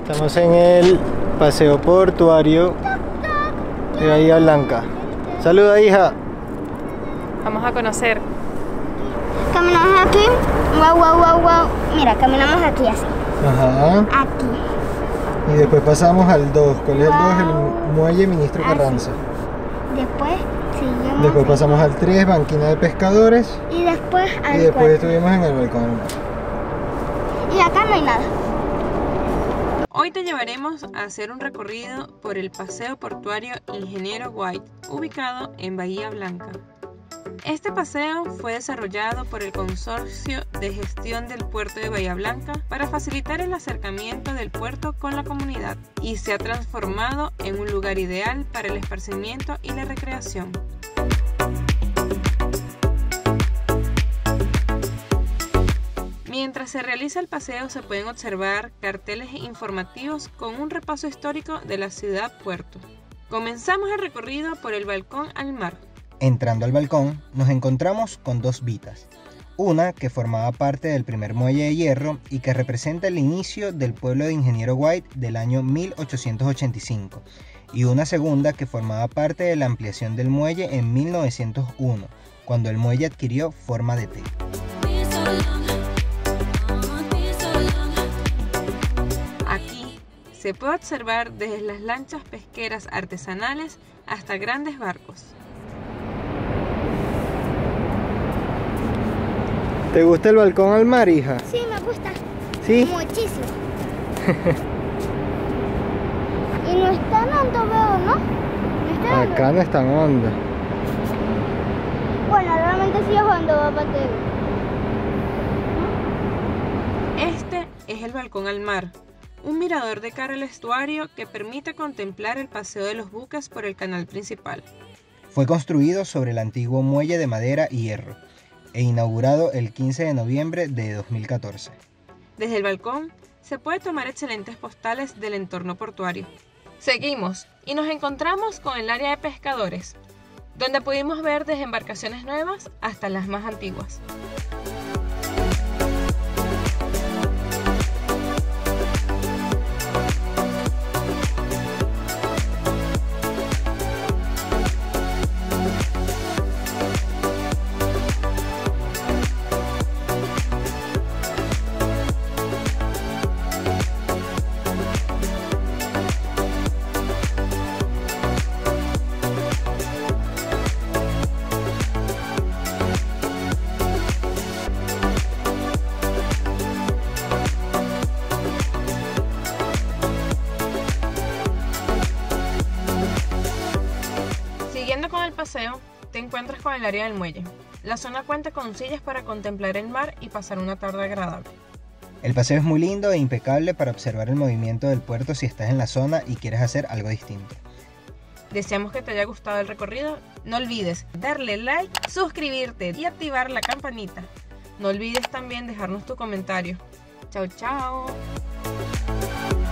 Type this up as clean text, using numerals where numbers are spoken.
Estamos en el paseo portuario de Bahía Blanca. Saluda, hija. Vamos a conocer. Caminamos aquí. Wow. Mira, caminamos aquí así. Ajá. Aquí. Y después pasamos al 2. ¿Cuál es el 2? El muelle Ministro Así. Carranza. Después seguimos. Después pasamos al 3, banquina de pescadores. Y después al Y después 4. estuvimos en el balcón del mar. Y acá no hay nada. Hoy te llevaremos a hacer un recorrido por el paseo portuario Ingeniero White, ubicado en Bahía Blanca. Este paseo fue desarrollado por el Consorcio de Gestión del Puerto de Bahía Blanca para facilitar el acercamiento del puerto con la comunidad y se ha transformado en un lugar ideal para el esparcimiento y la recreación. Mientras se realiza el paseo se pueden observar carteles informativos con un repaso histórico de la ciudad-puerto. Comenzamos el recorrido por el balcón al mar. Entrando al balcón, nos encontramos con dos vitas. Una que formaba parte del primer muelle de hierro y que representa el inicio del pueblo de Ingeniero White del año 1885. Y una segunda que formaba parte de la ampliación del muelle en 1901, cuando el muelle adquirió forma de T. Aquí se puede observar desde las lanchas pesqueras artesanales hasta grandes barcos. ¿Te gusta el balcón al mar, hija? Sí, me gusta. ¿Sí? Muchísimo. Y no está hondo, veo, ¿no? No está hondo. Acá no es tan hondo. Bueno, realmente sí es hondo, papá. Este es el balcón al mar, un mirador de cara al estuario que permite contemplar el paseo de los buques por el canal principal. Fue construido sobre el antiguo muelle de madera y hierro e inaugurado el 15 de noviembre de 2014. Desde el balcón se puede tomar excelentes postales del entorno portuario. Seguimos y nos encontramos con el área de pescadores, donde pudimos ver desde embarcaciones nuevas hasta las más antiguas. Siguiendo con el paseo, te encuentras con el área del muelle. La zona cuenta con sillas para contemplar el mar y pasar una tarde agradable. El paseo es muy lindo e impecable para observar el movimiento del puerto si estás en la zona y quieres hacer algo distinto. Deseamos que te haya gustado el recorrido. No olvides darle like, suscribirte y activar la campanita. No olvides también dejarnos tu comentario. Chao, chao.